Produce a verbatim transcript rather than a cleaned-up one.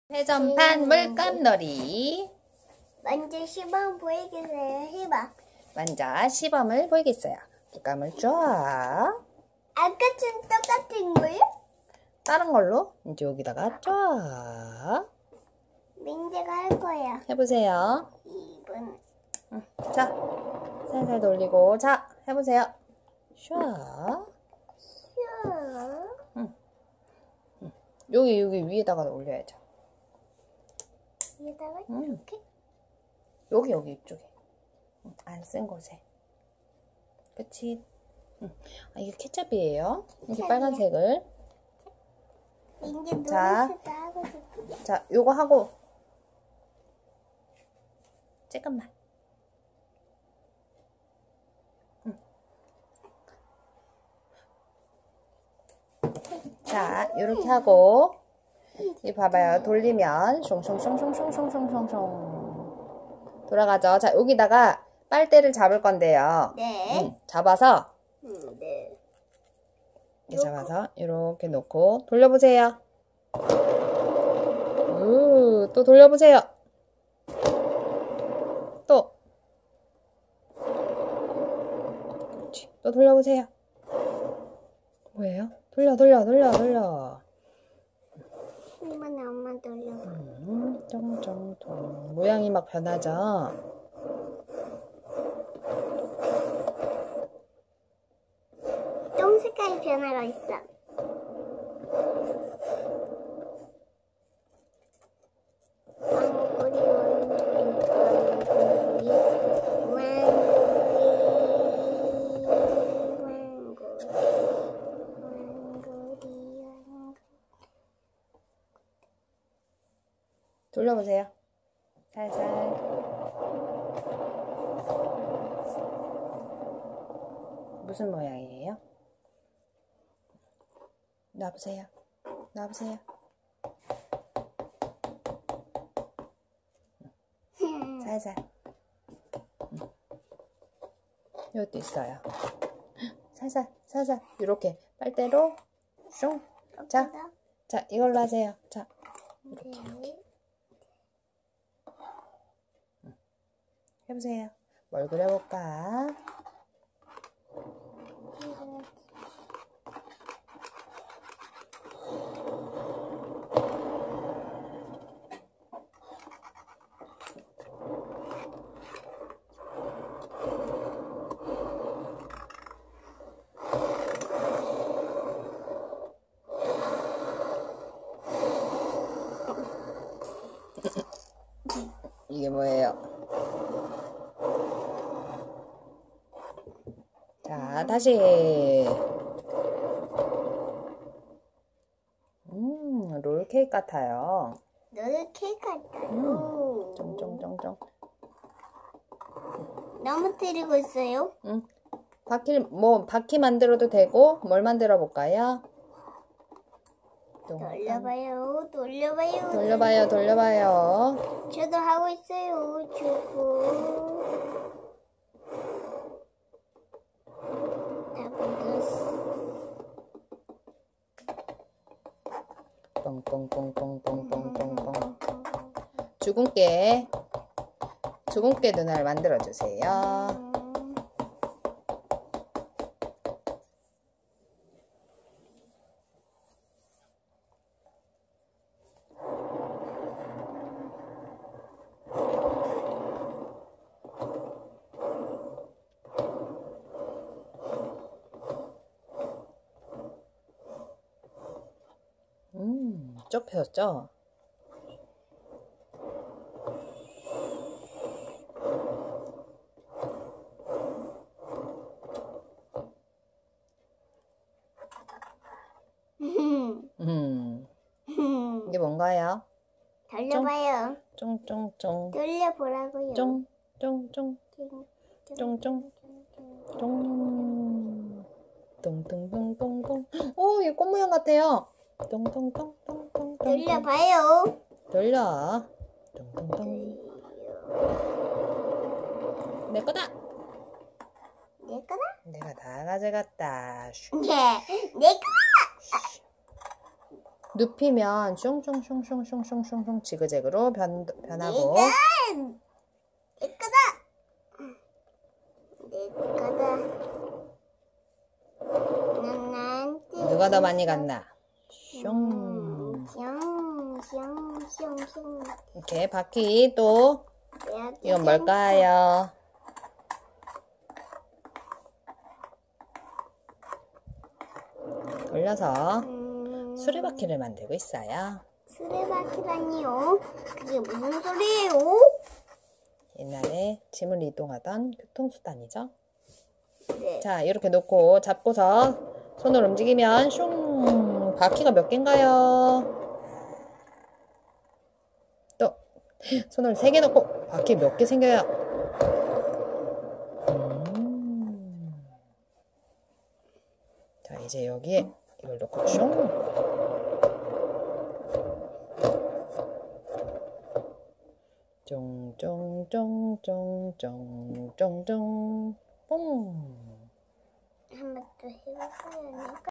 회전판 물감놀이. 먼저 시범 보이겠어요? 시범. 먼저 시범을 보이겠어요. 물감을 쫙. 아까처럼 똑같은 거요? 다른 걸로 이제 여기다가 쫙 민재가 할 거예요. 해보세요. 이 번. 응. 자, 살살 돌리고 자 해보세요. 쫙. 슈. 응. 응. 여기 여기 위에다가 올려야죠. 여기다가 응. 이렇게? 여기 여기 이쪽에 응. 안 쓴 곳에. 그치? 응. 아, 이게 케첩이에요. 이게 케첩이요. 빨간색을. 민재 자. 노란색도 하고 싶어. 자, 요거 하고 잠깐만. 응. 자, 요렇게 하고 이 봐봐요. 돌리면 숑숑숑숑숑숑숑숑 돌아가죠. 자, 여기다가 빨대를 잡을 건데요. 네. 응, 잡아서 음, 네. 이렇게 잡아서 이렇게 놓고 돌려보세요. 우, 또 돌려보세요. 또. 그렇지. 또 돌려보세요. 뭐예요? 돌려, 돌려, 돌려, 돌려. 이번에 엄마 돌려. 음, 쫑쫑쫑. 모양이 막 변하죠? 똥 색깔이 변화가 있어. 왕고리, 왕고리, 왕고리, 왕고리, 왕고리, 왕고리. 돌려보세요. 살살. 무슨 모양이에요? 놔보세요. 놔보세요. 살살. 이것도 있어요. 살살, 살살. 이렇게 빨대로 슝. 자, 자, 이걸로 하세요. 자, 이렇게, 이렇게. 해보세요. 뭘 그려볼까? 이게 뭐예요? 자, 다시. 음, 롤케이크 같아요. 너는 케이크 같아요. 음, 쫑쫑쫑쫑. 너무 때리고 있어요? 응. 바퀴, 뭐, 바퀴 만들어도 되고, 뭘 만들어 볼까요? 돌려봐요, 돌려봐요. 돌려봐요, 돌려봐요. 저도 하고 있어요, 저거. 다 만들었어. 뻥뻥뻥뻥뻥뻥뻥뻥. 주근깨, 주근깨 눈알 만들어 주세요. 음, 쭉 펴졌죠? 음, 이게 뭔가요? 돌려봐요. 쫑쫑쫑. 돌려보라고요. 쫑쫑쫑. 쫑쫑. 쫑. 똥똥똥똥똥. 오, 이거 꽃 모양 같아요. 똥똥똥똥똥똥. 돌려봐요. 돌려. 똥똥똥. 내 거다. 내 거다? 내가 다 가져갔다. 슈. 네, 내 거다. 눕히면 슝슝슝슝슝슝슝 지그재그로 변, 변하고. 내 거다. 내 거다. 난 누가 더 많이 갔나? 슝. 슝슝슝슝. 이렇게 바퀴 또 이건 뭘까요? 돌려서 음, 수레바퀴를 만들고 있어요. 수레바퀴라니요? 그게 무슨 소리예요? 옛날에 짐을 이동하던 교통수단이죠. 네. 자, 이렇게 놓고 잡고서 손을 움직이면 슝. 바퀴가 몇 개인가요? 또 손을 세 개 놓고 바퀴 몇 개 생겨요? 음. 자, 이제 여기에 이걸 놓고 슝. 쫑쫑쫑쫑쫑쫑쫑 뽕. 한 번 더 해볼까요?